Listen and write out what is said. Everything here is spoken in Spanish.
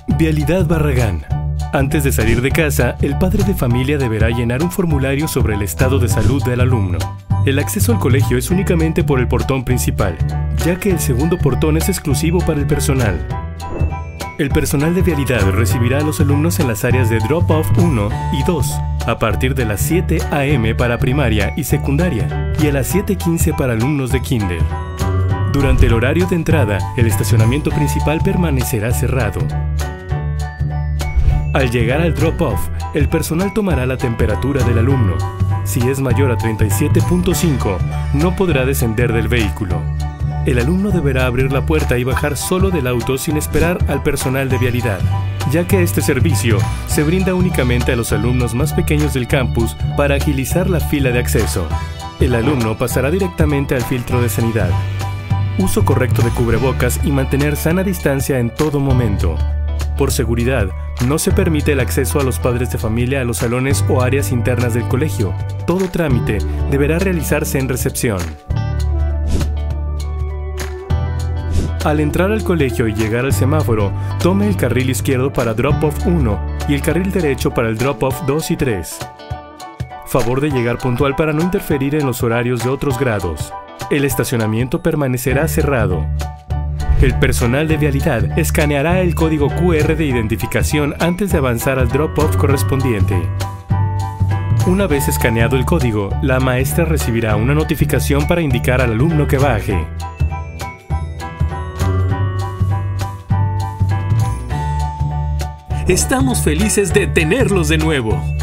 Vialidad Barragán. Antes de salir de casa, el padre de familia deberá llenar un formulario sobre el estado de salud del alumno. El acceso al colegio es únicamente por el portón principal, ya que el segundo portón es exclusivo para el personal. El personal de vialidad recibirá a los alumnos en las áreas de Drop-Off 1 y 2, a partir de las 7 a.m. para primaria y secundaria, y a las 7:15 para alumnos de kinder. Durante el horario de entrada, el estacionamiento principal permanecerá cerrado. Al llegar al drop-off, el personal tomará la temperatura del alumno. Si es mayor a 37.5, no podrá descender del vehículo. El alumno deberá abrir la puerta y bajar solo del auto sin esperar al personal de vialidad, ya que este servicio se brinda únicamente a los alumnos más pequeños del campus para agilizar la fila de acceso. El alumno pasará directamente al filtro de sanidad. Uso correcto de cubrebocas y mantener sana distancia en todo momento. Por seguridad, no se permite el acceso a los padres de familia a los salones o áreas internas del colegio. Todo trámite deberá realizarse en recepción. Al entrar al colegio y llegar al semáforo, tome el carril izquierdo para Drop-Off 1 y el carril derecho para el Drop-Off 2 y 3. Favor de llegar puntual para no interferir en los horarios de otros grados. El estacionamiento permanecerá cerrado. El personal de vialidad escaneará el código QR de identificación antes de avanzar al drop-off correspondiente. Una vez escaneado el código, la maestra recibirá una notificación para indicar al alumno que baje. Estamos felices de tenerlos de nuevo.